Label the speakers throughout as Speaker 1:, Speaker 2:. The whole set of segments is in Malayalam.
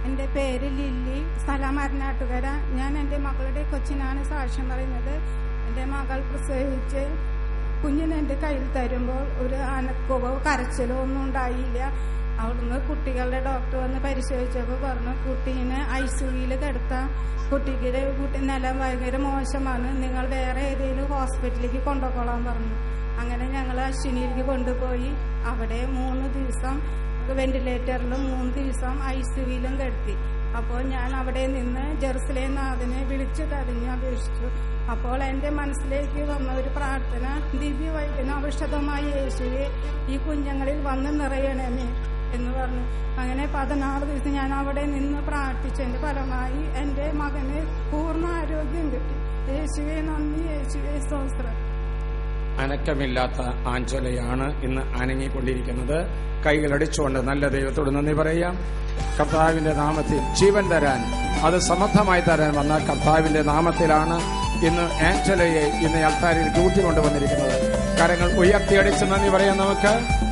Speaker 1: എൻ്റെ പേര് ലില്ലി, സ്ഥലം അരനാട്ടുകര. ഞാൻ എൻ്റെ മകളുടെ കൊച്ചിനാണ് സാക്ഷ്യം പറയുന്നത്. എൻ്റെ മകൾ പ്രസവിച്ച് കുഞ്ഞിനെ എൻ്റെ കയ്യിൽ തരുമ്പോൾ ഒരു അനക്കവോ കരച്ചിലോ ഒന്നും ഉണ്ടായില്ല. അവിടുന്ന് കുട്ടികളുടെ ഡോക്ടർ വന്ന് പരിശോധിച്ചപ്പോൾ പറഞ്ഞു കുട്ടീനെ ICUയിൽ കിടത്താം, കുട്ടി നില ഭയങ്കര മോശമാണ്, നിങ്ങൾ വേറെ ഏതെങ്കിലും ഹോസ്പിറ്റലിലേക്ക് കൊണ്ടുപോകാൻ പറഞ്ഞു. അങ്ങനെ ഞങ്ങൾ അശ്വിനിയിലേക്ക് കൊണ്ടുപോയി. അവിടെ 3 ദിവസം വെന്റിലേറ്ററിലും 3 ദിവസം ICUയിലും കിടത്തി. അപ്പോൾ ഞാൻ അവിടെ നിന്ന് ജെറുസലേം നാഥനെ വിളിച്ചു കരഞ്ഞ് അപേക്ഷിച്ചു. അപ്പോൾ എൻ്റെ മനസ്സിലേക്ക് വന്ന ഒരു പ്രാർത്ഥന, ദിവ്യവൈദ്യന ഔഷധമായ യേശുവേ, ഈ കുഞ്ഞുങ്ങളിൽ വന്ന് നിറയണമേ എന്ന് പറഞ്ഞു. അങ്ങനെ 16 ദിവസം ഞാൻ അവിടെ നിന്ന് പ്രാർത്ഥിച്ചതിൻ്റെ ഫലമായി എൻ്റെ മകന് പൂർണ്ണ ആരോഗ്യം കിട്ടി. യേശുവേ നന്ദി, യേശുവേ സ്തോത്രം.
Speaker 2: അനക്കമില്ലാത്ത ആഞ്ചലയാണ് ഇന്ന് അനങ്ങിക്കൊണ്ടിരിക്കുന്നത്. കൈകളടിച്ചുകൊണ്ട് നല്ല ദൈവത്തോട് നന്ദി പറയാം. കർത്താവിന്റെ നാമത്തിൽ ജീവൻ തരാൻ, അത് സമർത്ഥമായി തരാൻ വന്ന കർത്താവിന്റെ നാമത്തിലാണ് ഇന്ന് ആഞ്ചലയെ ഇന്ന് അൾത്താരിൽ കൂട്ടിക്കൊണ്ടുവന്നിരിക്കുന്നത്. കരങ്ങൾ ഉയർത്തിയടിച്ച് നന്ദി പറയാം. നമുക്ക്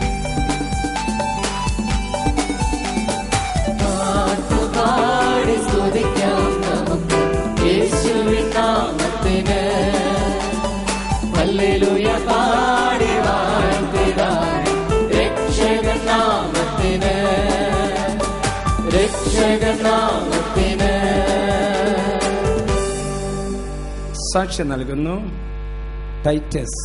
Speaker 3: യേശുവിൻ നാമത്തിന് ഹല്ലേലൂയ പാടി വാഴ്ത്തിടാം. രക്ഷകൻ നാമത്തിന്, രക്ഷകൻ നാമത്തിന്.
Speaker 2: സാക്ഷ്യം നൽകുന്നു ടൈറ്റസ്.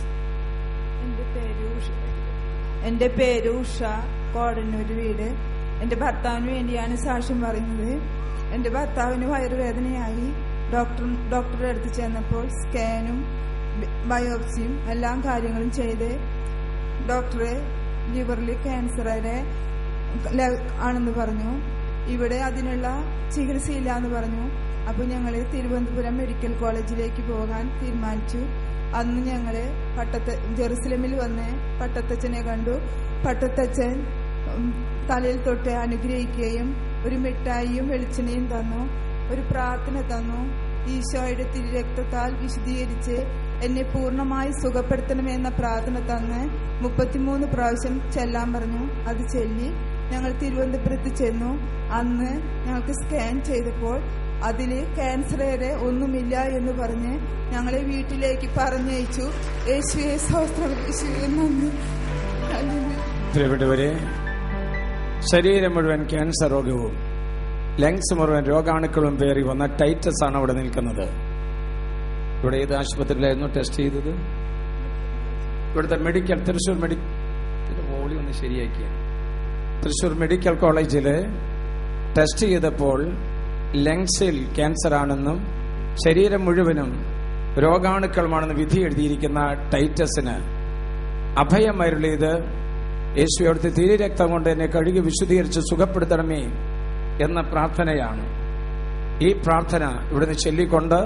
Speaker 4: എന്റെ പേര് ഉഷ, കോടന്നൂർ വീട്. എന്റെ ഭർത്താവിന് വേണ്ടിയാണ് സാക്ഷ്യം പറയുന്നത്. എന്റെ ഭർത്താവിന് വയറുവേദനയായി ഡോക്ടറുടെ അടുത്ത് ചെന്നപ്പോൾ സ്കാനും ബയോപ്സിയും എല്ലാ കാര്യങ്ങളും ചെയ്ത് ഡോക്ടറെ ലിവറിൽ ക്യാൻസർ ആണെന്ന് പറഞ്ഞു. ഇവിടെ അതിനുള്ള ചികിത്സയില്ല എന്ന് പറഞ്ഞു. അപ്പോൾ ഞങ്ങൾ തിരുവനന്തപുരം മെഡിക്കൽ കോളേജിലേക്ക് പോകാൻ തീരുമാനിച്ചു. അന്ന് ഞങ്ങൾ ജെറുസലേമിൽ വന്ന് പട്ടത്തച്ഛനെ കണ്ടു. പട്ടത്തച്ഛൻ തലയിൽ തൊട്ട് അനുഗ്രഹിക്കുകയും ഒരു മിഠായിയും വെളിച്ചെണ്ണയും തന്നു, ഒരു പ്രാർത്ഥന തന്നു. ഈശോയുടെ തിരുരക്തത്താൽ വിശദീകരിച്ച് എന്നെ പൂർണ്ണമായി സുഖപ്പെടുത്തണമെന്ന പ്രാർത്ഥന തന്ന് 33 പ്രാവശ്യം ചെല്ലാൻ പറഞ്ഞു. അത് ചൊല്ലി ഞങ്ങൾ തിരുവനന്തപുരത്ത് ചെന്നു. അന്ന് ഞങ്ങൾക്ക് സ്കാൻ ചെയ്തപ്പോൾ അതിൽ ക്യാൻസറേറെ ഒന്നുമില്ല എന്ന് പറഞ്ഞ് ഞങ്ങളെ വീട്ടിലേക്ക് പറഞ്ഞയച്ചു. യേശുവേ സ്തോത്രം, യേശുവേ നന്ദി.
Speaker 2: പ്രിയപ്പെട്ടവരെ, ശരീരം മുഴുവൻ ക്യാൻസർ രോഗവും ലങ്സ് മുഴുവൻ രോഗാണുക്കളും പേറി വന്ന ടൈറ്റസ് ആണ് അവിടെ നിൽക്കുന്നത്. ഇവിടെ ഏത് ആശുപത്രിയിലായിരുന്നു ടെസ്റ്റ് ചെയ്തത്? ഇവിടുത്തെ മെഡിക്കൽ തൃശ്ശൂർ വോളി ഒന്ന് ശരിയാക്കിയ തൃശ്ശൂർ മെഡിക്കൽ കോളേജിൽ ടെസ്റ്റ് ചെയ്തപ്പോൾ ലങ്സിൽ ക്യാൻസർ ആണെന്നും ശരീരം മുഴുവനും രോഗാണുക്കളുമാണെന്ന് വിധി എഴുതിയിരിക്കുന്ന ടൈറ്റസിന് അഭയം അരുളിയത് യേശു അവിടുത്തെ തിരുരക്തം കൊണ്ട് എന്നെ കഴുകി വിശുദ്ധീകരിച്ച് സുഖപ്പെടുത്തണമേ എന്ന പ്രാർത്ഥനയാണ്. ഈ പ്രാർത്ഥന ഇവിടുന്ന് ചൊല്ലിക്കൊണ്ട്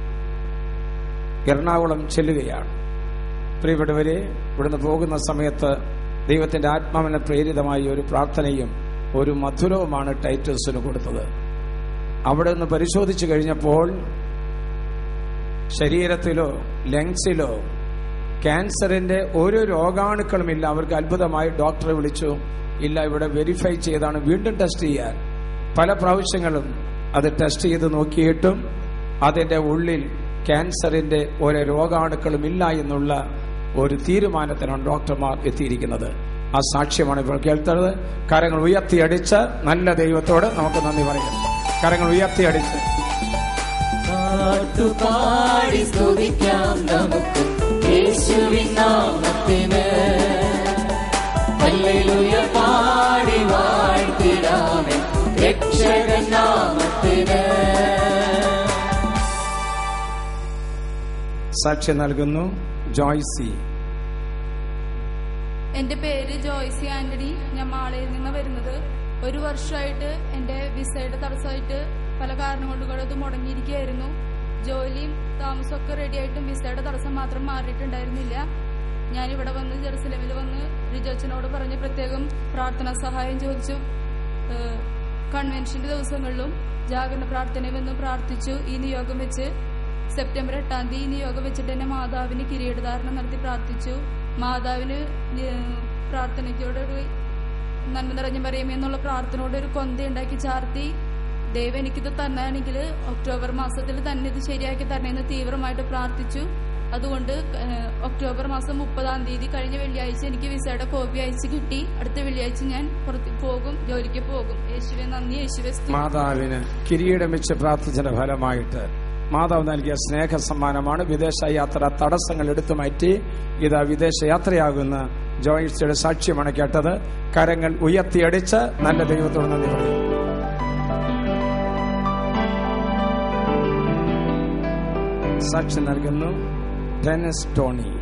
Speaker 2: എറണാകുളം ചെല്ലുകയാണ്. പ്രിയപ്പെട്ടവരെ, ഇവിടുന്ന് പോകുന്ന സമയത്ത് ദൈവത്തിന്റെ ആത്മാവിനെ പ്രേരിതമായി ഒരു പ്രാർത്ഥനയും ഒരു മധുരവുമാണ് ടൈറ്റസിന് കൊടുത്തത്. അവിടെ നിന്ന് പരിശോധിച്ചു കഴിഞ്ഞപ്പോൾ ശരീരത്തിലോ ലങ്സിലോ ക്യാൻസറിന്റെ ഒരു രോഗാണുക്കളുമില്ല. അവർക്ക് അത്ഭുതമായി ഡോക്ടറെ വിളിച്ചു. ഇല്ല, ഇവിടെ വെരിഫൈ ചെയ്താണ് വീണ്ടും ടെസ്റ്റ് ചെയ്യാൻ. പല പ്രാവശ്യങ്ങളും അത് ടെസ്റ്റ് ചെയ്ത് നോക്കിയിട്ടും അതിന്റെ ഉള്ളിൽ ക്യാൻസറിന്റെ ഒരു രോഗാണുക്കളും ഇല്ല എന്നുള്ള ഒരു തീരുമാനത്തിനാണ് ഡോക്ടർമാർ എത്തിയിരിക്കുന്നത്. ആ സാക്ഷ്യമാണ് ഇപ്പോൾ കേൾക്കുന്നത്. കരങ്ങൾ ഉയർത്തിയടിച്ച് നല്ല ദൈവത്തോട് നമുക്ക് നന്ദി പറയാം. കരങ്ങൾ ഉയർത്തിയടിച്ച്
Speaker 3: പാടി സ്തുതിക്കാം നമുക്ക് യേശുവിൻ നാമത്തിന്. ഹല്ലേലൂയ പാടി വാഴ്ത്തിടാമേ രക്ഷകൻ നാമത്തിന്.
Speaker 2: സാക്ഷ്യം നൽകുന്നു ജോയ്സി.
Speaker 5: എന്റെ പേര് ജോയ്സി ആന്റണി. ഞാൻ മാളയിൽ നിന്ന് വരുന്നത്. 1 വർഷമായിട്ട് എന്റെ വിസയുടെ തടസ്സമായിട്ട് പല കാരണം കൊണ്ടുകൂടെ അത് മുടങ്ങിയിരിക്കുകയായിരുന്നു. ജോലിയും താമസമൊക്കെ റെഡിയായിട്ടും വിസയുടെ തടസ്സം മാത്രം മാറിയിട്ടുണ്ടായിരുന്നില്ല. ഞാനിവിടെ വന്ന് ജെറുസലേമിൽ വന്ന് റിജോച്ചനോട് പറഞ്ഞ് പ്രത്യേകം പ്രാർത്ഥനാ സഹായം ചോദിച്ചു. കൺവെൻഷന്റെ ദിവസങ്ങളിലും ജാഗരണ പ്രാർത്ഥനയെന്നും പ്രാർത്ഥിച്ചു. ഈ നിയോഗം വെച്ച് സെപ്റ്റംബർ 8-ാം തീയതി ഈ നിയോഗം വെച്ചിട്ട് എന്നെ മാതാവിന് കിരീടധാരണം നടത്തി പ്രാർത്ഥിച്ചു. മാതാവിന് പ്രാർത്ഥനയ്ക്കോടുകൂടി നന്മ നിറഞ്ഞു പറയുമേ എന്നുള്ള പ്രാർത്ഥനയോടെ ഒരു കൊന്ത ഉണ്ടാക്കി ചാർത്തി ദൈവം എനിക്കിത് തന്നാണെങ്കിൽ ഒക്ടോബർ മാസത്തിൽ തന്നെ ഇത് ശരിയാക്കി തരണമെന്ന് തീവ്രമായിട്ട് പ്രാർത്ഥിച്ചു. അതുകൊണ്ട് ഒക്ടോബർ മാസം 30-ാം തീയതി കഴിഞ്ഞ വെള്ളിയാഴ്ച എനിക്ക് വിസയുടെ കോപ്പി അയച്ച് കിട്ടി. അടുത്ത വെള്ളിയാഴ്ച ഞാൻ പോകും, ജോലിക്ക് പോകും. യേശുവെ നന്ദി, യേശുവെ സ്തുതി.
Speaker 2: മാതാവിന് കിരീടം വെച്ച് പ്രാർത്ഥിച്ചതിന്റെ ഫലമായിട്ട് മാതാവ് നൽകിയ സ്നേഹ സമ്മാനമാണ് വിദേശ യാത്ര തടസ്സങ്ങൾ എടുത്തു മാറ്റി ഇതാ വിദേശ യാത്രയാകുന്ന ജോയിസിയുടെ സാക്ഷ്യമാണ് കേട്ടത്. കരങ്ങൾ ഉയർത്തിയടിച്ച് നല്ല ദൈവത്തോട് നന്ദി പറയും. സാക്ഷ്യം നൽകുന്നു ഡെനിസ് ടോണി.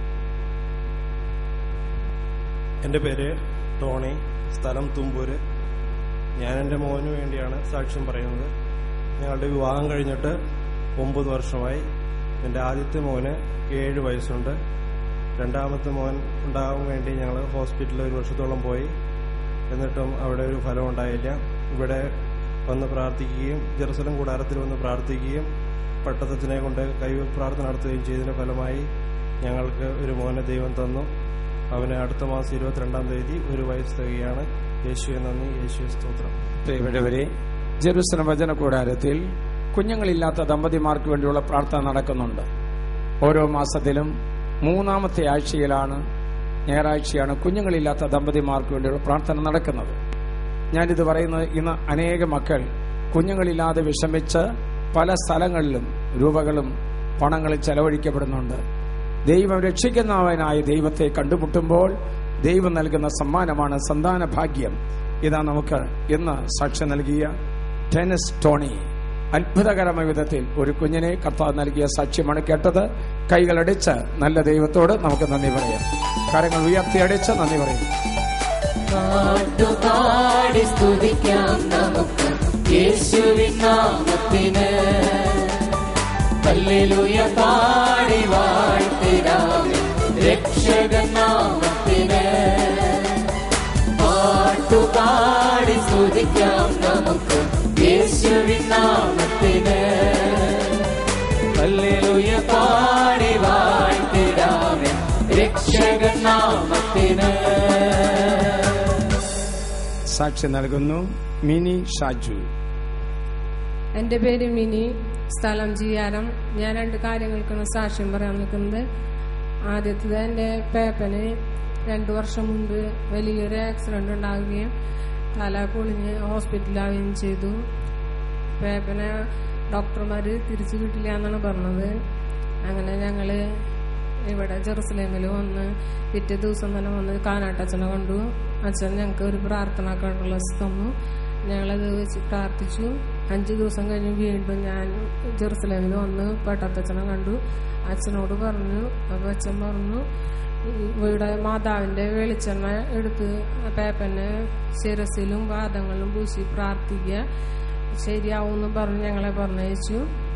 Speaker 6: എൻ്റെ പേര് ടോണി, സ്ഥലം തുമ്പൂര്. ഞാൻ എൻ്റെ മോന് വേണ്ടിയാണ് സാക്ഷ്യം പറയുന്നത്. ഞങ്ങളുടെ വിവാഹം കഴിഞ്ഞിട്ട് 9 വർഷമായി. എൻ്റെ ആദ്യത്തെ മോന് 7 വയസ്സുണ്ട്. രണ്ടാമത്തെ മോൻ ഉണ്ടാകാൻ വേണ്ടി ഞങ്ങൾ ഹോസ്പിറ്റലിൽ 1 വർഷത്തോളം പോയി. എന്നിട്ടും അവിടെ ഒരു ഫലം ഉണ്ടായില്ല. ഇവിടെ വന്ന് പ്രാർത്ഥിക്കുകയും ജെറുസലം കൂടാരത്തിൽ വന്ന് പ്രാർത്ഥിക്കുകയും പട്ടത്തച്ഛനെ കൊണ്ട് പ്രാർത്ഥന നടത്തുകയും ചെയ്തതിന്റെ ഫലമായി ഞങ്ങൾക്ക് ഒരു മോനെ ദൈവം തന്നു. അവന് അടുത്ത മാസം 22-ാം തീയതി 1 വയസ്സ് തികയാണ്. യേശുവെ നന്ദി, യേശുവെ സ്തോത്രം.
Speaker 2: പ്രിയപ്പെട്ടവരെ, ജെറുസലം വചന കൂടാരത്തിൽ കുഞ്ഞുങ്ങളില്ലാത്ത ദമ്പതിമാർക്ക് വേണ്ടിയുള്ള പ്രാർത്ഥന നടക്കുന്നുണ്ട്. ഓരോ മാസത്തിലും 3-ാമത്തെ ആഴ്ചയിലാണ്, ഞായറാഴ്ചയാണ് കുഞ്ഞുങ്ങളില്ലാത്ത ദമ്പതിമാർക്ക് വേണ്ടിയുള്ള പ്രാർത്ഥന നടക്കുന്നത്. ഞാനിത് പറയുന്നത് ഇന്ന് അനേക മക്കൾ കുഞ്ഞുങ്ങളില്ലാതെ വിഷമിച്ച് പല സ്ഥലങ്ങളിലും രൂപകളും പണങ്ങളിൽ ചെലവഴിക്കപ്പെടുന്നുണ്ട്. ദൈവം രക്ഷിക്കുന്നവനായ ദൈവത്തെ കണ്ടുമുട്ടുമ്പോൾ ദൈവം നൽകുന്ന സമ്മാനമാണ് സന്താന ഭാഗ്യം. ഇതാ നമുക്ക് ഇന്ന് സാക്ഷ്യം നൽകിയ ഡെനിസ് ടോണി. അത്ഭുതകരമായ വിധത്തിൽ ഒരു കുഞ്ഞിനെ കർത്താവ് നൽകിയ സാക്ഷ്യമാണ് കേട്ടത്. കൈകളടിച്ച് നല്ല ദൈവത്തോട് നമുക്ക് നന്ദി പറയാം. കരങ്ങൾ ഉയർത്തിയടിച്ച് നന്ദി പറയും.
Speaker 3: പാട്ടുപാടി സ്തുതിക്കാം നമുക്ക് യേശുവിൻ നാമത്തിന്. ഹല്ലേലൂയ പാടി വാഴ്ത്തിടാം രക്ഷകൻ നാമത്തിന്. പാട്ടുപാടി സ്തുതിക്കാം നമുക്ക് യേശുവിൻ നാമത്തിന്. ഹല്ലേലൂയ പാടി വാഴ്ത്തിടാം രക്ഷകൻ നാമത്തിന്.
Speaker 2: സാക്ഷ്യം നൽകുന്നു മിനി ഷാജു.
Speaker 7: എൻ്റെ പേര് മിനി, സ്ഥലം ജിയാരം. ഞാൻ 2 കാര്യങ്ങൾക്കാണ് സാക്ഷ്യം പറയാൻ നിൽക്കുന്നത്. ആദ്യത്തേത്, എൻ്റെ പേപ്പന് 2 വർഷം മുൻപ് വലിയൊരു ആക്സിഡന്റ് ഉണ്ടാവുകയും തല പൊളിഞ്ഞ് ഹോസ്പിറ്റലാവുകയും ചെയ്തു. പേപ്പനെ ഡോക്ടർമാർ തിരിച്ചു കിട്ടില്ല എന്നാണ് പറഞ്ഞത്. അങ്ങനെ ഞങ്ങൾ ഇവിടെ ജെറുസലേമിൽ വന്ന് പിറ്റേ ദിവസം തന്നെ വന്ന് കാനാട്ടച്ഛനെ കണ്ടു. അച്ഛൻ ഞങ്ങൾക്ക് ഒരു പ്രാർത്ഥനാക്കുള്ള തന്നു. ഞങ്ങളത് വെച്ച് പ്രാർത്ഥിച്ചു. 5 ദിവസം കഴിഞ്ഞ് വീണ്ടും ഞാൻ ജെറുസലേമിൽ വന്ന് പട്ടത്തച്ഛനെ കണ്ടു. അച്ഛനോട് പറഞ്ഞു. അപ്പോൾ അച്ഛൻ പറഞ്ഞു, ഇവിടെ മാതാവിൻ്റെ വെളിച്ചെണ്ണ എടുത്ത് പേപ്പന് ശിരസിലും പാദങ്ങളിലും പൂശി പ്രാർത്ഥിക്കുക, ശരിയാവുമെന്ന് പറഞ്ഞ് ഞങ്ങളെ പറഞ്ഞയച്ചു.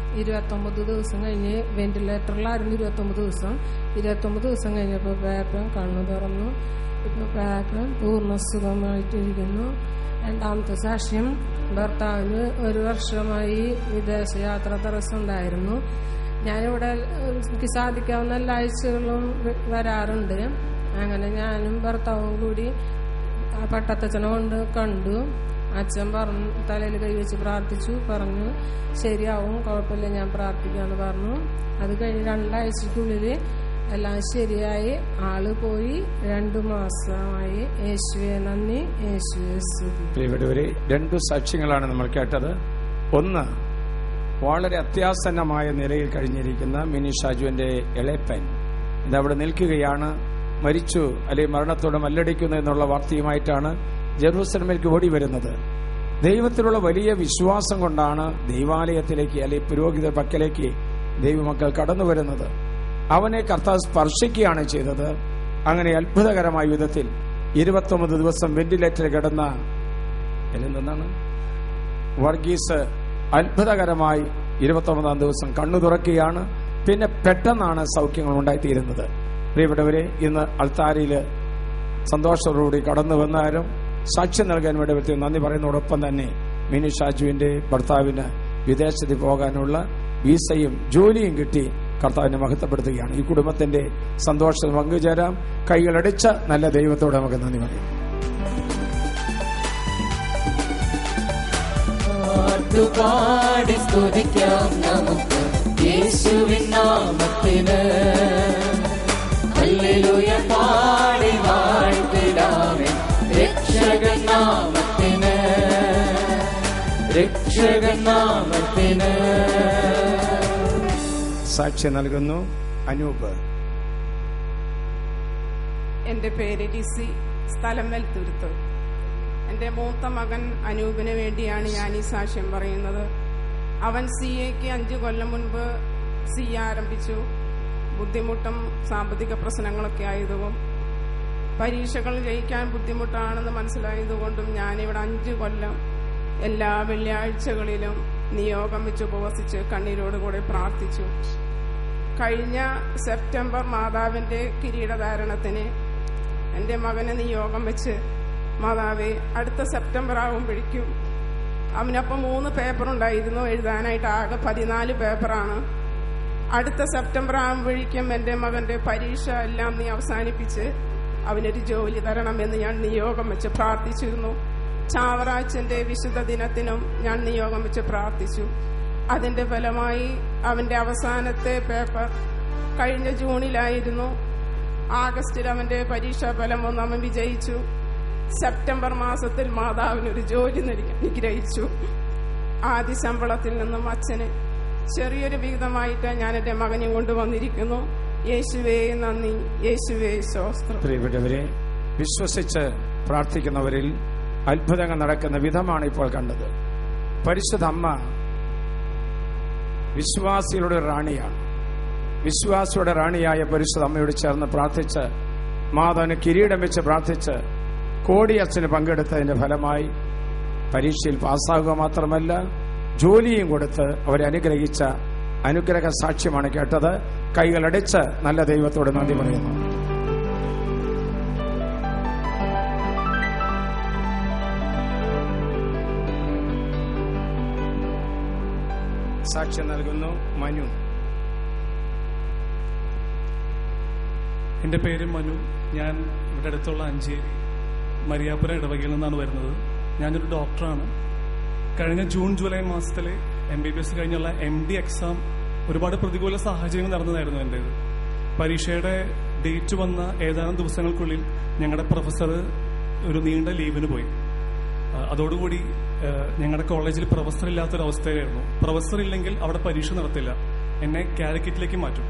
Speaker 7: 29 ദിവസം കഴിഞ്ഞ് വെന്റിലേറ്ററിലായിരുന്നു. 29 ദിവസം 29 ദിവസം കഴിഞ്ഞപ്പോൾ പേപ്പൻ കണ്ണു തുറന്നു. ഇപ്പോൾ പേപ്പൻ പൂർണ്ണ സുഖമായിട്ടിരിക്കുന്നു. രണ്ടാമത്തെ സാക്ഷ്യം, ഭർത്താവിന് 1 വർഷമായി വിദേശയാത്ര തടസ്സമുണ്ടായിരുന്നു. ഞാനിവിടെ എനിക്ക് സാധിക്കാവുന്ന എല്ലാ ആഴ്ചകളും വരാറുണ്ട്. അങ്ങനെ ഞാനും ഭർത്താവും കൂടി പട്ടത്തച്ഛനെ കൊണ്ട് കണ്ടു. അച്ഛൻ പറഞ്ഞു, തലയിൽ കൈവച്ച് പ്രാർത്ഥിച്ചു. പറഞ്ഞു ശരിയാവും, കുഴപ്പമില്ല, ഞാൻ പ്രാർത്ഥിക്കാമെന്ന് പറഞ്ഞു. അത് കഴിഞ്ഞ് 2 ആഴ്ചക്കുള്ളിൽ എല്ലാം ശരിയായി. ആള് പോയി. 2 മാസമായി. യേശുവേ നന്ദി, യേശുവേ സ്തുതി.
Speaker 2: പ്രിയപ്പെട്ടവരെ, 2 സാക്ഷ്യങ്ങളാണ് നമ്മൾ കേട്ടത്. ഒന്ന്, വളരെ അത്യാസന്നമായ നിലയിൽ കഴിഞ്ഞിരിക്കുന്ന മിനി ഷാജുവിന്റെ ഇളയപ്പൻ ഇതവിടെ നിൽക്കുകയാണ്. മരിച്ചു അല്ലെങ്കിൽ മരണത്തോടെ മല്ലടിക്കുന്നു എന്നുള്ള വാർത്തയുമായിട്ടാണ് ജെറുസലേമിലേക്ക് ഓടി വരുന്നത്. ദൈവത്തിലുള്ള വലിയ വിശ്വാസം കൊണ്ടാണ് ദൈവാലയത്തിലേക്ക് അല്ലെങ്കിൽ പുരോഹിത പക്കലേക്ക് ദൈവമക്കൾ കടന്നു വരുന്നത്. അവനെ കർത്താവ് സ്പർശിക്കുകയാണ് ചെയ്തത്. അങ്ങനെ അത്ഭുതകരമായ വിധത്തിൽ 29 ദിവസം വെന്റിലേറ്ററിൽ കിടന്ന എന്താണ് വർഗീസ് അത്ഭുതകരമായി 29-ാം ദിവസം കണ്ണു തുറക്കുകയാണ്. പിന്നെ പെട്ടെന്നാണ് സൗഖ്യങ്ങൾ ഉണ്ടായിത്തീരുന്നത്. പ്രിയപ്പെട്ടവരെ, ഇന്ന് അൾത്താരയിൽ സന്തോഷത്തോടുകൂടി കടന്നു വന്നാലും സാക്ഷ്യം നൽകാൻ വേണ്ടി വ്യക്തി നന്ദി പറയുന്നതോടൊപ്പം തന്നെ മിനി ഷാജുവിന്റെ ഭർത്താവിന് വിദേശത്ത് പോകാനുള്ള വീസയും ജോലിയും കിട്ടി കർത്താവിനെ മഹത്വപ്പെടുത്തുകയാണ്. ഈ കുടുംബത്തിന്റെ സന്തോഷം പങ്കുചേരാം. കൈകളടിച്ച നല്ല ദൈവത്തോട് നമുക്ക് നന്ദി പറയാം.
Speaker 3: പാട്ടുപാടി സ്തുതിക്കാം നമുക്ക് യേശുവിൻ നാമത്തിന്. ഹല്ലേലൂയ പാടി വാഴ്ത്തിടാമേ രക്ഷകൻ നാമത്തിന്, രക്ഷകൻ നാമത്തിന്.
Speaker 2: സാക്ഷി നൽകുന്നു അനൂപ്.
Speaker 1: എൻ്റെ പേര് ലിസി, സ്ഥലം വെൽത്തുരുത്ത്. എൻ്റെ മൂത്ത മകൻ അനൂപിന് വേണ്ടിയാണ് ഞാൻ ഈ സാക്ഷ്യം പറയുന്നത്. അവൻ CAക്ക് 5 കൊല്ലം മുൻപ് CA ആരംഭിച്ചു. ബുദ്ധിമുട്ടും സാമ്പത്തിക പ്രശ്നങ്ങളൊക്കെ ആയതും പരീക്ഷകൾ ജയിക്കാൻ ബുദ്ധിമുട്ടാണെന്ന് മനസ്സിലായതുകൊണ്ടും ഞാനിവിടെ 5 കൊല്ലം എല്ലാ വെള്ളിയാഴ്ചകളിലും നിയോഗം വെച്ച് ഉപവസിച്ച് കണ്ണീരോടുകൂടെ പ്രാർത്ഥിച്ചു. കഴിഞ്ഞ സെപ്റ്റംബർ മാതാവിൻ്റെ കിരീടധാരണത്തിന് എൻ്റെ മകനെ നിയോഗം വെച്ച്, മാതാവേ അടുത്ത സെപ്റ്റംബർ ആകുമ്പോഴേക്കും അവനപ്പം 3 പേപ്പറുണ്ടായിരുന്നു എഴുതാനായിട്ട്, ആകെ 14 പേപ്പറാണ്. അടുത്ത സെപ്റ്റംബർ ആകുമ്പോഴേക്കും എൻ്റെ മകൻ്റെ പരീക്ഷ എല്ലാം നീ അവസാനിപ്പിച്ച് അവനൊരു ജോലി തരണമെന്ന് ഞാൻ നിയോഗം വെച്ച് പ്രാർത്ഥിച്ചിരുന്നു. ചാവറാച്ചൻ്റെ വിശുദ്ധ ദിനത്തിനും ഞാൻ നിയോഗം വെച്ച് പ്രാർത്ഥിച്ചു. അതിൻ്റെ ഫലമായി അവൻ്റെ അവസാനത്തെ പേപ്പർ കഴിഞ്ഞ ജൂണിലായിരുന്നു. ആഗസ്റ്റിൽ അവൻ്റെ പരീക്ഷാ ഫലം വന്ന് അവൻ വിജയിച്ചു. സെപ്റ്റംബർ മാസത്തിൽ മാതാവിനൊരു ജോലി അനുഗ്രഹിച്ചു. ആദ്യ ശമ്പളത്തിൽ നിന്നും അച്ഛന് ചെറിയൊരു വിഹിതമായിട്ട് ഞാൻ എൻ്റെ മകനെ കൊണ്ടുവന്നിരിക്കുന്നു. യേശുവേ നന്ദി, യേശുവേ സ്തോത്രം.
Speaker 2: പ്രിയപ്പെട്ടവരെ, വിശ്വസിച്ച് പ്രാർത്ഥിക്കുന്നവരിൽ അത്ഭുതങ്ങൾ നടക്കുന്ന വിധമാണ് ഇപ്പോൾ കണ്ടത്. പരിശുദ്ധ അമ്മ വിശ്വാസികളുടെ റാണിയാണ്. വിശ്വാസിയുടെ റാണിയായ പരിശുദ്ധ അമ്മയോട് ചേർന്ന് പ്രാർത്ഥിച്ച്, മാതാവിന് കിരീടം വെച്ച് പ്രാർത്ഥിച്ച് കോടിയച്ഛന് പങ്കെടുത്തതിന്റെ ഫലമായി പരീക്ഷയിൽ പാസ്സാകുക മാത്രമല്ല ജോലിയും കൊടുത്ത് അവരെ അനുഗ്രഹിച്ച അനുഗ്രഹ സാക്ഷ്യമാണ് കേട്ടത്. കൈകളടിച്ച് നല്ല ദൈവത്തോട് നന്ദി പറയുന്നു. സാക്ഷ്യം നൽകുന്നു മനു.
Speaker 8: എൻ്റെ പേര് മനു. ഞാൻ ഇവിടെ അടുത്തുള്ള അഞ്ചേരി മരിയാപുരം ഇടവകയിൽ നിന്നാണ് വരുന്നത്. ഞാനൊരു ഡോക്ടറാണ്. കഴിഞ്ഞ ജൂൺ ജൂലൈ മാസത്തിലെ MBBS കഴിഞ്ഞുള്ള MD എക്സാം ഒരുപാട് പ്രതികൂല സാഹചര്യങ്ങൾ നടന്നതായിരുന്നു എൻ്റേത്. പരീക്ഷയുടെ ഡേറ്റ് വന്ന ഏതാനും ദിവസങ്ങൾക്കുള്ളിൽ ഞങ്ങളുടെ പ്രൊഫസർ ഒരു നീണ്ട ലീവിന് പോയി. അതോടുകൂടി ഞങ്ങളുടെ കോളേജിൽ പ്രൊഫസർ ഇല്ലാത്തൊരവസ്ഥയിലായിരുന്നു. പ്രൊഫസർ ഇല്ലെങ്കിൽ അവിടെ പരീക്ഷ നടത്തില്ല, എന്നെ കാലിക്കറ്റിലേക്ക് മാറ്റും.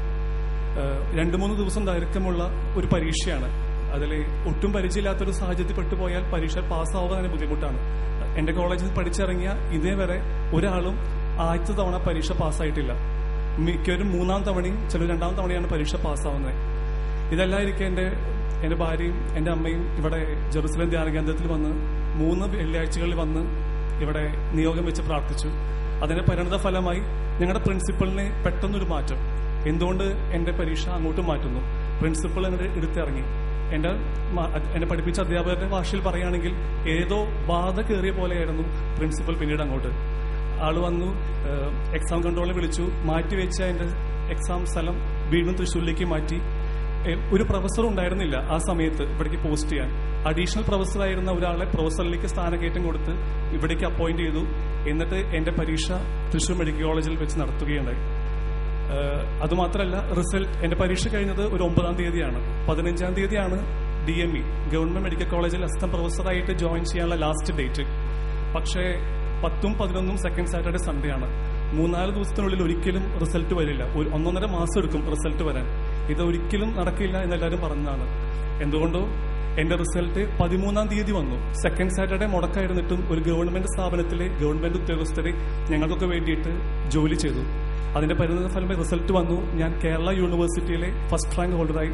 Speaker 8: 2-3 ദിവസം ദൈർഘ്യമുള്ള ഒരു പരീക്ഷയാണ്. അതിൽ ഒട്ടും പരിചയമില്ലാത്തൊരു സാഹചര്യത്തിൽ പെട്ടുപോയാൽ പരീക്ഷ പാസ്സാവുക തന്നെ ബുദ്ധിമുട്ടാണ്. എന്റെ കോളേജിൽ പഠിച്ചിറങ്ങിയ ഇതേവരെ ഒരാളും ആദ്യത്തെ തവണ പരീക്ഷ പാസ്സായിട്ടില്ല. മിക്കവരും 3-ാം തവണയും ചിലർ 2-ാം തവണയാണ് പരീക്ഷ പാസ്സാവുന്നത്. ഇതെല്ലാം ഇരിക്കെ എന്റെ ഭാര്യയും എന്റെ അമ്മയും ഇവിടെ ജെറുസലേം ധ്യാന കേന്ദ്രത്തിൽ വന്ന് 3 വെള്ളിയാഴ്ചകളിൽ വന്ന് ഇവിടെ നിയോഗം വെച്ച് പ്രാർത്ഥിച്ചു. അതിന്റെ പരിണത ഫലമായി ഞങ്ങളുടെ പ്രിൻസിപ്പളിന് പെട്ടെന്നൊരു മാറ്റം. എന്തുകൊണ്ട് എന്റെ പരീക്ഷ അങ്ങോട്ട് മാറ്റുന്നു? പ്രിൻസിപ്പൾ എന്നെ എടുത്തിറങ്ങി. എന്നെ പഠിപ്പിച്ച അധ്യാപകരുടെ ഭാഷയിൽ പറയുകയാണെങ്കിൽ ഏതോ ബാധ കയറിയ പോലെയായിരുന്നു പ്രിൻസിപ്പൽ. പിന്നീട് അങ്ങോട്ട് ആള് വന്നു, എക്സാം കൺട്രോളിൽ വിളിച്ചു, മാറ്റിവെച്ച എന്റെ എക്സാം സ്ഥലം വീണ്ടും തൃശ്ശൂരിലേക്ക് മാറ്റി. ഒരു പ്രൊഫസർ ഉണ്ടായിരുന്നില്ല ആ സമയത്ത് ഇവിടേക്ക് പോസ്റ്റ് ചെയ്യാൻ. അഡീഷണൽ പ്രൊഫസറായിരുന്ന ഒരാളെ പ്രൊഫസറിലേക്ക് സ്ഥാനക്കയറ്റം കൊടുത്ത് ഇവിടേക്ക് അപ്പോയിന്റ് ചെയ്തു. എന്നിട്ട് എന്റെ പരീക്ഷ തൃശ്ശൂർ മെഡിക്കൽ കോളേജിൽ വെച്ച് നടത്തുകയുണ്ടായി. അതുമാത്രമല്ല, റിസൾട്ട് എന്റെ പരീക്ഷ കഴിഞ്ഞത് ഒരു 9-ാം തീയതിയാണ്. 15-ാം തീയതിയാണ് DME ഗവൺമെന്റ് മെഡിക്കൽ കോളേജിൽ അസിസ്റ്റന്റ് പ്രൊഫസറായിട്ട് ജോയിൻ ചെയ്യാനുള്ള ലാസ്റ്റ് ഡേറ്റ്. പക്ഷേ 10-ഉം 11-ഉം സെക്കൻഡ് സാറ്റർഡേ സൺഡേ ആണ്. 3-4 ദിവസത്തിനുള്ളിൽ ഒരിക്കലും റിസൾട്ട് വരില്ല. 1.5 മാസം എടുക്കും റിസൾട്ട് വരാൻ. ഇത് ഒരിക്കലും നടക്കില്ല എന്നെല്ലാവരും പറഞ്ഞതാണ്. എന്തുകൊണ്ടോ എന്റെ റിസൾട്ട് 13-ാം തീയതി വന്നു. സെക്കൻഡ് സാറ്റർഡേ മുടക്കായിരുന്നിട്ടും ഒരു ഗവൺമെന്റ് സ്ഥാപനത്തിലെ ഗവൺമെന്റ് ഉദ്യോഗസ്ഥരെ ഞങ്ങൾക്കൊക്കെ വേണ്ടിയിട്ട് ജോലി ചെയ്തു. അതിന്റെ പരിണത ഫലമായി റിസൾട്ട് വന്നു. ഞാൻ കേരള യൂണിവേഴ്സിറ്റിയിലെ ഫസ്റ്റ് റാങ്ക് ഹോൾഡറായി.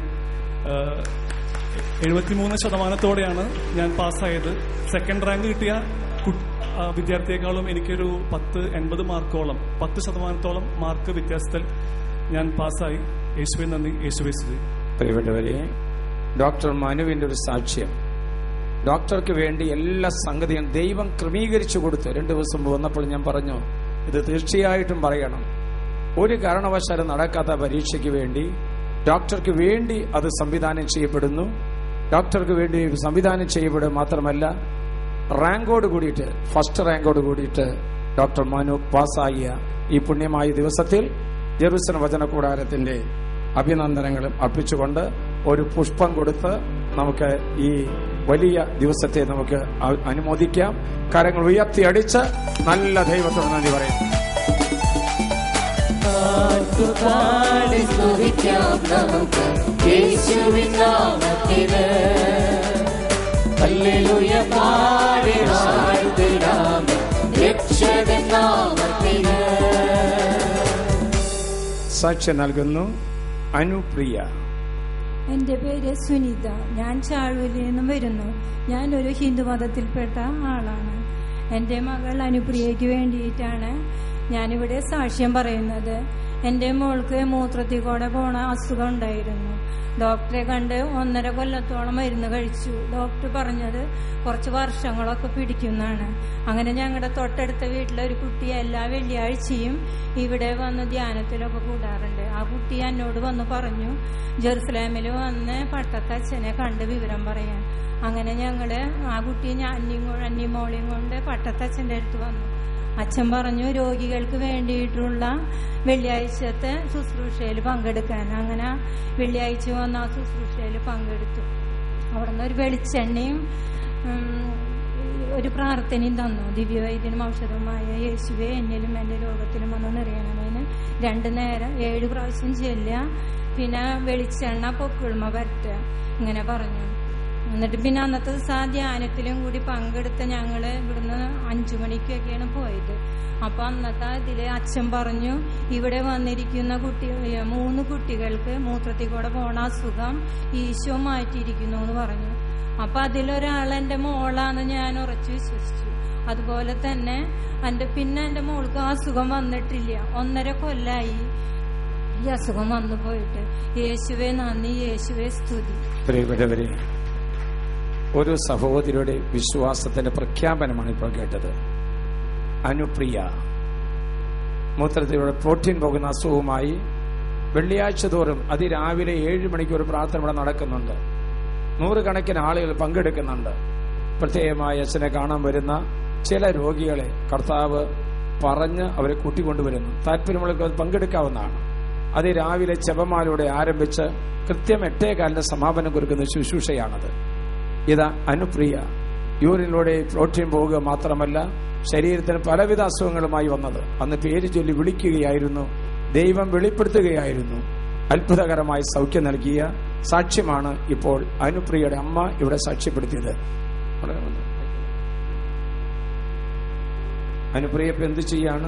Speaker 8: 73% ഞാൻ പാസ്സായത്. സെക്കൻഡ് റാങ്ക് കിട്ടിയ വിദ്യാർത്ഥിയെക്കാളും എനിക്കൊരു 10-80 മാർക്കോളം 10% മാർക്ക് വ്യത്യാസത്തിൽ ഞാൻ പാസ്സായി. യേശുവേ നന്ദി, യേശുവേ സ്തുതി.
Speaker 2: പ്രിയപ്പെട്ടവരെ, ഡോക്ടർ മനുവിന്റെ ഒരു സാക്ഷ്യം. ഡോക്ടർക്ക് വേണ്ടി എല്ലാ സംഗതിയും ദൈവം ക്രമീകരിച്ചു കൊടുത്തു. 2 ദിവസം വന്നപ്പോൾ ഞാൻ പറഞ്ഞു, ഇത് തീർച്ചയായിട്ടും പറയണം. ഒരു കാരണവശാലും നടക്കാത്ത പരീക്ഷയ്ക്ക് വേണ്ടി ഡോക്ടർക്ക് വേണ്ടി അത് സംവിധാനം ചെയ്യപ്പെടുന്നു. ഡോക്ടർക്ക് വേണ്ടി സംവിധാനം ചെയ്യപ്പെടുക മാത്രമല്ല, റാങ്കോട് കൂടിയിട്ട്, ഫസ്റ്റ് റാങ്കോട് കൂടിയിട്ട് ഡോക്ടർ മനു പാസാക്കിയ ഈ പുണ്യമായ ദിവസത്തിൽ ജെറുസലേം വചന കൂടാരത്തിന്റെ അഭിനന്ദനങ്ങളും അർപ്പിച്ചുകൊണ്ട് ഒരു പുഷ്പം കൊടുത്ത് നമുക്ക് ഈ വലിയ ദിവസത്തെ നമുക്ക് അനുമോദിക്കാം. കരങ്ങൾ ഉയർത്തി അടിച്ച് നല്ല ദൈവത്തോട് നന്ദി പറയാം.
Speaker 3: ഹല്ലേലൂയ പാടി വാഴ്ത്തിടാം രക്ഷകൻ നാമത്തിന്.
Speaker 2: സാക്ഷ്യം നൽകുന്നു അനുപ്രിയ.
Speaker 9: എന്റെ പേര് സുനിത. ഞാൻ ചാഴൂരിൽ നിന്നും വരുന്നു. ഞാനൊരു ഹിന്ദു മതത്തിൽപ്പെട്ട ആളാണ്. എന്റെ മകൾ അനുപ്രിയയ്ക്ക് വേണ്ടിയിട്ടാണ് ഞാനിവിടെ സാക്ഷ്യം പറയുന്നത്. എന്റെ മോൾക്ക് മൂത്രത്തിൽ കൂടെ പോണ അസുഖം ഉണ്ടായിരുന്നു. ഡോക്ടറെ കണ്ട് 1.5 കൊല്ലത്തോളം മരുന്ന് കഴിച്ചു. ഡോക്ടർ പറഞ്ഞത് കുറച്ച് വർഷങ്ങളൊക്കെ പിടിക്കുന്നതാണ്. അങ്ങനെ ഞങ്ങളുടെ തൊട്ടടുത്ത വീട്ടിലെ ഒരു കുട്ടി എല്ലാ വെള്ളിയാഴ്ചയും ഇവിടെ വന്ന് ധ്യാനത്തിലൊക്കെ കൂടാറുണ്ട്. ആ കുട്ടി എന്നോട് വന്ന് പറഞ്ഞു ജെറുസലേമിൽ വന്ന് പട്ടത്തച്ഛനെ കണ്ട് വിവരം പറയാൻ. അങ്ങനെ ഞങ്ങള് ആ കുട്ടി അന്നിമോളെയും കൊണ്ട് പട്ടത്തച്ഛൻ്റെ അടുത്ത് വന്നു. അച്ഛൻ പറഞ്ഞു രോഗികൾക്ക് വേണ്ടിയിട്ടുള്ള വെള്ളിയാഴ്ചത്തെ ശുശ്രൂഷയിൽ പങ്കെടുക്കാൻ. അങ്ങനെ വെള്ളിയാഴ്ച വന്ന് ആ ശുശ്രൂഷയിൽ പങ്കെടുത്തു. അവിടെ നിന്ന് ഒരു വെളിച്ചെണ്ണയും ഒരു പ്രാർത്ഥനയും തന്നു. ദിവ്യവൈദ്യനും ഔഷധവുമായ യേശുവേ എന്നിലും എൻ്റെ ലോകത്തിലും വന്ന് നിറയണമേന് 2 നേരം 7 പ്രാവശ്യം ചെല്ലുക, പിന്നെ വെളിച്ചെണ്ണ പൊക്കിൾമ പറ്റുക, ഇങ്ങനെ പറഞ്ഞു. എന്നിട്ട് പിന്നെ അന്നത്തെ ദിവസം ധ്യാനത്തിലും കൂടി പങ്കെടുത്ത ഞങ്ങള് ഇവിടുന്ന് 5 മണിക്കൊക്കെയാണ് പോയത്. അപ്പൊ അന്നത്തെ ഇതില് അച്ഛൻ പറഞ്ഞു ഇവിടെ വന്നിരിക്കുന്ന 3 കുട്ടികൾക്ക് മൂത്രത്തിൽ കൂടെ പോണ അസുഖം ഈശോ മാറ്റിയിരിക്കുന്നു എന്ന് പറഞ്ഞു. അപ്പൊ അതിലൊരാൾ എന്റെ മോളാന്ന് ഞാൻ ഉറച്ചു വിശ്വസിച്ചു. അതുപോലെ തന്നെ പിന്നെ എന്റെ മോൾക്ക് അസുഖം വന്നിട്ടില്ല. 1.5 കൊല്ലായി ഈ അസുഖം വന്നു പോയിട്ട്. യേശുവേ നന്ദി, യേശുവേ സ്തുതി.
Speaker 2: പ്രിയപ്പെട്ടവരെ, ഒരു സഹോദരിയുടെ വിശ്വാസത്തിന്റെ പ്രഖ്യാപനമാണ് ഇപ്പോൾ കേട്ടത്. അനുപ്രിയ മൂത്രത്തിലൂടെ പ്രോട്ടീൻ പോകുന്ന അസുഖവുമായി വെള്ളിയാഴ്ച തോറും അതിരാവിലെ 7 മണിക്ക് ഒരു പ്രാർത്ഥന ഇവിടെ നടക്കുന്നുണ്ട്. 100 കണക്കിന് ആളുകൾ പങ്കെടുക്കുന്നുണ്ട്. പ്രത്യേകമായി അച്ഛനെ കാണാൻ വരുന്ന ചില രോഗികളെ കർത്താവ് പറഞ്ഞ് അവരെ കൂട്ടിക്കൊണ്ടുവരുന്നു. താല്പര്യമുള്ളവർക്ക് പങ്കെടുക്കാവുന്നതാണ്. അതിരാവിലെ ജപമാലയോടെ ആരംഭിച്ച് കൃത്യം 8:15 സമാപനം കുറിക്കുന്ന ശുശ്രൂഷയാണത്. ഇതാ അനുപ്രിയ യൂറിനിലൂടെ പ്രോട്ടീൻ പോവുക മാത്രമല്ല ശരീരത്തിന് പലവിധ അസുഖങ്ങളുമായി വന്നത്. അന്ന് പേര് ചൊല്ലി വിളിക്കുകയായിരുന്നു. ദൈവം വെളിപ്പെടുത്തുകയായിരുന്നു. അത്ഭുതകരമായി സൗഖ്യം നൽകിയ സാക്ഷ്യമാണ് ഇപ്പോൾ അനുപ്രിയയുടെ അമ്മ ഇവിടെ സാക്ഷ്യപ്പെടുത്തിയത്. അനുപ്രിയ ഇപ്പൊ എന്ത് ചെയ്യാണ്?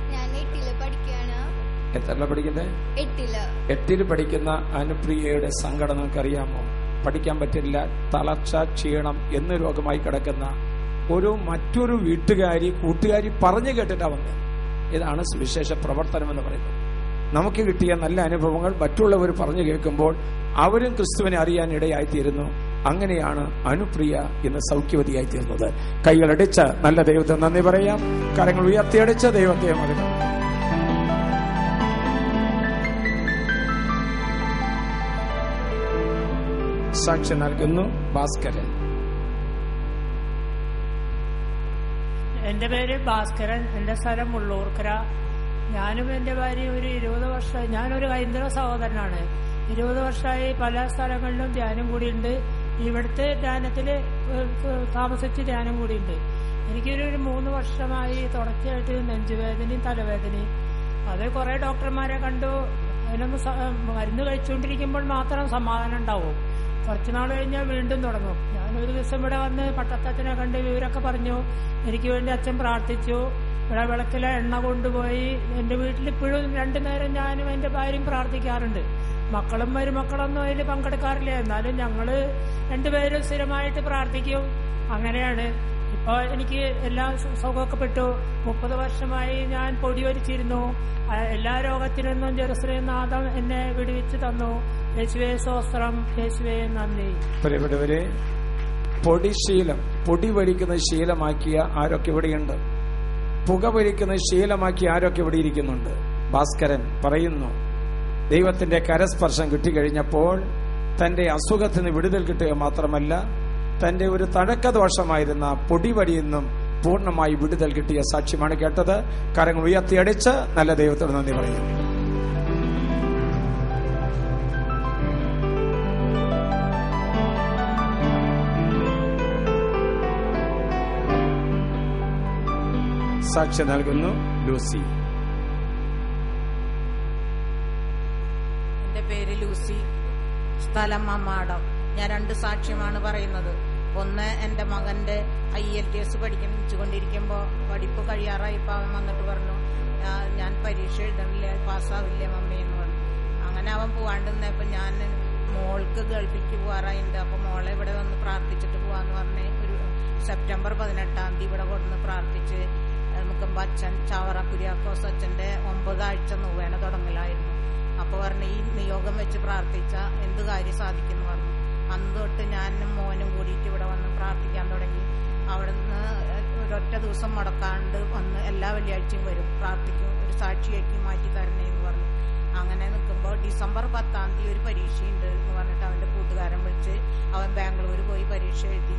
Speaker 2: എത്രല്ല പഠിക്കുന്നത്? 8ൽ പഠിക്കുന്ന അനുപ്രിയയുടെ സങ്കടം നിങ്ങൾക്കറിയാമോ? പഠിക്കാൻ പറ്റില്ല, തളർച്ച, ക്ഷീണം എന്ന രോഗമായി കിടക്കുന്ന മറ്റൊരു കൂട്ടുകാരി പറഞ്ഞു കേട്ടിട്ടാ വന്നത്. ഇതാണ് സുവിശേഷ പ്രവർത്തനം എന്ന് പറയുന്നത്. നമുക്ക് കിട്ടിയ നല്ല അനുഭവങ്ങൾ മറ്റുള്ളവർ പറഞ്ഞു കേൾക്കുമ്പോൾ അവരും ക്രിസ്തുവിനെ അറിയാൻ ഇടയായിത്തീരുന്നു. അങ്ങനെയാണ് അനുപ്രിയ ഇന്ന് സൗഖ്യവതിയായി തീർന്നത്. കൈകളടിച്ച് നല്ല ദൈവത്തെ നന്ദി പറയാം. കരങ്ങൾ ഉയർത്തിയടിച്ച് ദൈവത്തെ മകനും. സാക്ഷ്യം നൽകുന്നു ഭാസ്കരൻ.
Speaker 10: എന്റെ പേര് ഭാസ്കരൻ. എന്റെ സ്ഥലം മുള്ളൂർക്കര. ഞാനും എന്റെ ഭാര്യയും ഒരു 20 വർഷം, ഞാനൊരു ഹൈന്ദവ സഹോദരനാണ്. 20 വർഷമായി പല സ്ഥലങ്ങളിലും ധ്യാനം കൂടിയുണ്ട്. ഇവിടുത്തെ ധ്യാനത്തില് താമസിച്ച് ധ്യാനം കൂടിയുണ്ട്. എനിക്കൊരു 3 വർഷമായി തുടർച്ചയായിട്ട് നെഞ്ചുവേദനയും തലവേദനയും. അത് കുറെ ഡോക്ടർമാരെ കണ്ടു. അതിനൊന്ന് മരുന്ന് കഴിച്ചുകൊണ്ടിരിക്കുമ്പോൾ മാത്രം സമാധാനം ഉണ്ടാവും. കുറച്ചുനാൾ കഴിഞ്ഞാൽ വീണ്ടും തുടങ്ങും. ഞാനൊരു ദിവസം ഇവിടെ വന്ന് പട്ടത്തച്ഛനെ കണ്ട് വിവരമൊക്കെ പറഞ്ഞു. എനിക്ക് വേണ്ടി അച്ഛൻ പ്രാർത്ഥിച്ചു. ഇവിടെ വിളക്കിലെ എണ്ണ കൊണ്ടുപോയി. എന്റെ വീട്ടിൽ ഇപ്പോഴും 2 നേരം ഞാനും എന്റെ ഭാര്യയും പ്രാർത്ഥിക്കാറുണ്ട്. മക്കളും മരുമക്കളൊന്നും അതിൽ പങ്കെടുക്കാറില്ല. എന്നാലും ഞങ്ങള് 2 പേരും സ്ഥിരമായിട്ട് പ്രാർത്ഥിക്കും. അങ്ങനെയാണ്. ഇപ്പൊ എനിക്ക് എല്ലാം സുഖമൊക്കെ പെട്ടു. 30 വർഷമായി ഞാൻ പൊടി വലിച്ചിരുന്നു. എല്ലാ രോഗത്തിൽ നിന്നും ജെറുസലേം നാഥൻ എന്നെ വിടുവിച്ചു തന്നു. യേശുവേ സ്തോത്രം, യേശുവേ നന്ദി.
Speaker 2: പ്രിയപ്പെട്ടവരെ, പൊടി വലിക്കുന്ന ശീലമാക്കിയ ആരൊക്കെ ഇവിടെയുണ്ട്? പുക വലിക്കുന്ന ശീലമാക്കി ആരൊക്കെ ഇവിടെ ഇരിക്കുന്നുണ്ട്? ഭാസ്കരൻ പറയുന്നു, ദൈവത്തിന്റെ കരസ്പർശം കിട്ടിക്കഴിഞ്ഞപ്പോൾ തന്റെ അസുഖത്തിന് വിടുതൽ കിട്ടുക മാത്രമല്ല, തന്റെ ഒരു തഴക്കദോഷമായിരുന്ന പൊടിവടിയെന്നും പൂർണ്ണമായി വിടുതൽ കിട്ടിയ സാക്ഷ്യമാണ് കേട്ടത്. കരങ്ങൾ ഉയർത്തിയടിച്ച് നല്ല ദൈവത്തോട് നന്ദി പറയുന്നു. സാക്ഷ്യം നൽകുന്നു ലൂസി.
Speaker 11: എന്റെ പേര് ലൂസി, സ്ഥലം മമ്മാടം. ഞാൻ 2 സാക്ഷ്യമാണ് പറയുന്നത്. ഒന്ന്, എന്റെ മകന്റെ IELTS പഠിച്ചുകൊണ്ടിരിക്കുമ്പോൾ പഠിപ്പ് കഴിയാറായപ്പോൾ അവൻ വന്നിട്ട് പറഞ്ഞു, ഞാൻ പരീക്ഷ എഴുതണില്ല, പാസ്സാവില്ല മമ്മി എന്ന് പറഞ്ഞു. അങ്ങനെ അവൻ പോവാണ്ടിരുന്നപ്പോൾ ഞാൻ മോൾക്ക് ഗൾഫിലേക്ക് പോകാറായിട്ടുണ്ട്. അപ്പൊ മോളെ ഇവിടെ വന്ന് പ്രാർത്ഥിച്ചിട്ട് പോവാന്ന് പറഞ്ഞ് ഒരു സെപ്റ്റംബർ 18 ഇവിടെ കൊടുന്ന് പ്രാർത്ഥിച്ച് നിൽക്കുമ്പോൾ അച്ഛൻ ചാവറ കുര്യാക്കോസ് അച്ഛന്റെ 9 ആഴ്ച നോവേന തുടങ്ങലായിരുന്നു. അപ്പൊ പറഞ്ഞു, ഈ നിയോഗം വെച്ച് പ്രാർത്ഥിച്ച എന്ത് കാര്യം സാധിക്കുന്നു പറഞ്ഞു. അന്ന് തൊട്ട് ഞാനും മോനും കൂടിയിട്ട് ഇവിടെ വന്ന് പ്രാർത്ഥിക്കാൻ തുടങ്ങി. അവിടുന്ന് ഒരൊറ്റ ദിവസം മുടക്കാണ്ട് വന്ന് എല്ലാ വെള്ളിയാഴ്ചയും വരും, പ്രാർത്ഥിക്കും, ഒരു സാക്ഷിയാക്കി മാറ്റി തരണേ എന്ന് പറഞ്ഞു. അങ്ങനെ നിൽക്കുമ്പോൾ ഡിസംബർ 10 ഒരു പരീക്ഷയുണ്ട് എന്ന് പറഞ്ഞിട്ട് അവന്റെ കൂട്ടുകാരൻ വിളിച്ച് അവൻ ബാംഗ്ലൂർ പോയി പരീക്ഷ എഴുതി.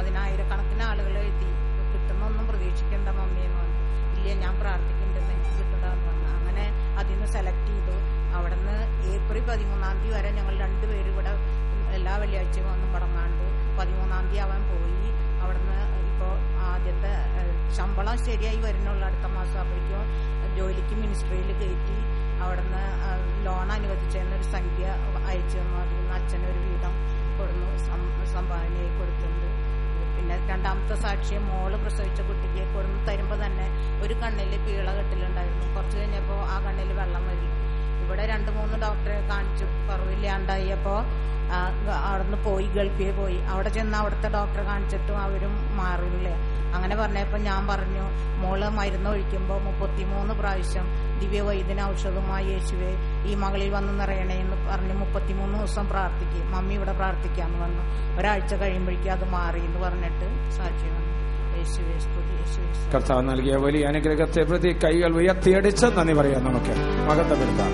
Speaker 11: 10,000 ആളുകൾ എഴുതി. കിട്ടുന്നൊന്നും പ്രതീക്ഷിക്കേണ്ട മമ്മി എന്ന് പറഞ്ഞു. ഇല്ല, ഞാൻ പ്രാർത്ഥിക്കുന്നുണ്ടെന്ന് എനിക്ക് കിട്ടണ്ടെന്ന് പറഞ്ഞു. അങ്ങനെ അതിൽ നിന്ന് സെലക്ട് ചെയ്തു. അവിടെ നിന്ന് ഏപ്രിൽ 13 വരെ ഞങ്ങൾ 2 പേര് ഇവിടെ എല്ലാ വെള്ളിയാഴ്ചയും ഒന്നും മുടങ്ങാണ്ട് 13 അവൻ പോയി. അവിടുന്ന് ഇപ്പോൾ ആദ്യത്തെ ശമ്പളം ശരിയായി വരുന്നുള്ള അടുത്ത മാസം അപ്പോഴേക്കും ജോലിക്ക് മിനിസ്ട്രിയിൽ കയറ്റി. അവിടുന്ന് ലോൺ അനുവദിച്ചെന്നൊരു സംഖ്യ അയച്ചു തന്നു. അതിൽ നിന്ന് അച്ഛനൊരു വീതം കൊടുന്നു, സംഭാവനയായി കൊടുത്തിട്ടുണ്ട്. പിന്നെ 2ാമത്തെ സാക്ഷ്യം, മോള് പ്രസവിച്ച കുട്ടിക്ക് കൊടുന്ന് തരുമ്പോൾ തന്നെ ഒരു കണ്ണിൽ പീള കെട്ടിലുണ്ടായിരുന്നു. കുറച്ച് കഴിഞ്ഞപ്പോൾ ആ കണ്ണിൽ വെള്ളം വരില്ല. ഇവിടെ 2-3 ഡോക്ടറെ കാണിച്ചു, കുറവില്ലാണ്ടായപ്പോ അവിടുന്ന് പോയി, ഗൾഫിൽ പോയി. അവിടെ ചെന്ന് അവിടുത്തെ ഡോക്ടറെ കാണിച്ചിട്ടും അവരും മാറില്ല. അങ്ങനെ പറഞ്ഞപ്പോ ഞാൻ പറഞ്ഞു, മോള് മരുന്ന് ഒഴിക്കുമ്പോൾ 33 പ്രാവശ്യം ദിവ്യവൈദ്യന ഔഷധമായി യേശുവേ ഈ മകളിൽ വന്ന് നിറയണേ എന്ന് പറഞ്ഞ് 33 ദിവസം പ്രാർത്ഥിക്കും. മമ്മി ഇവിടെ പ്രാർത്ഥിക്കാന്ന് പറഞ്ഞു. ഒരാഴ്ച കഴിയുമ്പോഴേക്കും അത് മാറി എന്ന് പറഞ്ഞിട്ട് സാക്ഷി വന്നു. യേശുവേ സ്തുതി, യേശുവേ.
Speaker 2: കർത്താവ് നൽകിയ വലിയ അനുഗ്രഹത്തെ പ്രതി കൈകൾ ഉയർത്തിയടിച്ച് നന്ദി പറയാം. നമുക്ക് മഹത്വപ്പെടുത്താം.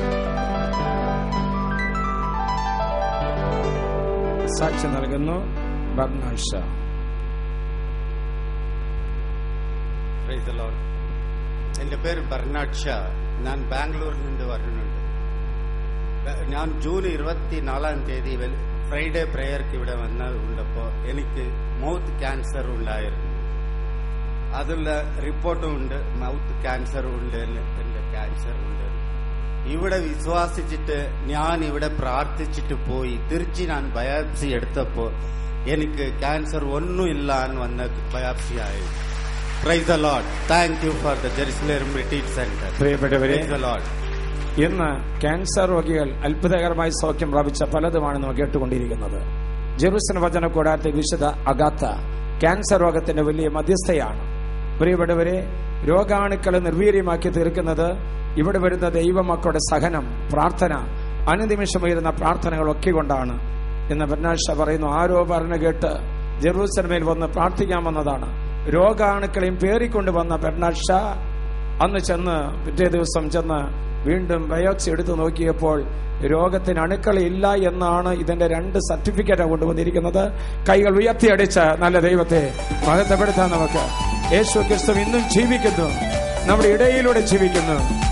Speaker 2: സാക്ഷ്യം നൽകുന്നു Bernard Shaw.
Speaker 12: Praise the Lord. എന്റെ പേര് ബർണാഡ് ഷാ. ഞാൻ ബാംഗ്ലൂരിൽ നിന്ന് വരുന്നുണ്ട്. ഞാൻ ജൂൺ 24 ഫ്രൈഡേ പ്രേയർക്ക് ഇവിടെ വന്നപ്പോൾ എനിക്ക് മൗത്ത് ക്യാൻസർ ഉണ്ടായിരുന്നു. അതിലുള്ള റിപ്പോർട്ടും ഉണ്ട്, മൗത്ത് ക്യാൻസർ ഉണ്ട്, എന്റെ ക്യാൻസർ ഉണ്ട്. ഇവിടെ വിശ്വാസിച്ചിട്ട് ഞാൻ ഇവിടെ പ്രാർത്ഥിച്ചിട്ട് പോയി. തിരിച്ച് ഞാൻ ബയോപ്സി എടുത്തപ്പോൾ എനിക്ക് ക്യാൻസർ ഒന്നുമില്ല എന്ന് വന്ന ബയോപ്സി ആയി. Praise the Lord. Thank you for the Jerusalem retreat centre.
Speaker 2: പ്രിയപ്പെട്ടവരെ,
Speaker 12: പ്രൈസ് ദി ലോർഡ്.
Speaker 2: ഇന്ന് ക്യാൻസർ രോഗികൾ അത്ഭുതകരമായി സൗഖ്യം പ്രാപിച്ച പലതുമാണ് നമ്മൾ കേട്ടുകൊണ്ടിരിക്കുന്നത്. ജെറുസലേം വചന കൂടാരത്തെ വിശുദ്ധ അഗാത്ത ക്യാൻസർ രോഗത്തിന്റെ വലിയ മധ്യസ്ഥയാണ്. പ്രിയപ്പെട്ടവരെ, രോഗാണുക്കളെ നിർവീര്യമാക്കി തീർക്കുന്നത് ഇവിടെ വരുന്ന ദൈവമക്കളുടെ സഹനം, പ്രാർത്ഥന, അനുനിമിഷമുയരുന്ന പ്രാർത്ഥനകളൊക്കെ കൊണ്ടാണ്. എന്ന് ബർണാഡ് ഷാ പറയുന്നു. ആരോ പറഞ്ഞു കേട്ട് ജെറൂസലേമിൽ വന്ന് പ്രാർത്ഥിക്കാൻ വന്നതാണ്. രോഗാണുക്കളെയും പേറിക്കൊണ്ട് വന്ന ബർണാഡ് ഷാ അന്ന് ചെന്ന് പിറ്റേ ദിവസം ചെന്ന് വീണ്ടും ബയോപ്സി എടുത്തു നോക്കിയപ്പോൾ രോഗത്തിന് അണുക്കളില്ല എന്നാണ് ഇതിന്റെ 2 സർട്ടിഫിക്കറ്റ് കൊണ്ടുവന്നിരിക്കുന്നത്. കൈകൾ ഉയർത്തിയടിച്ച് നല്ല ദൈവത്തെ മഹത്വപ്പെടുത്താൻ നമുക്ക്. യേശു ക്രിസ്തു ഇന്നും ജീവിക്കുന്നു, നമ്മുടെ ഇടയിലൂടെ ജീവിക്കുന്നു.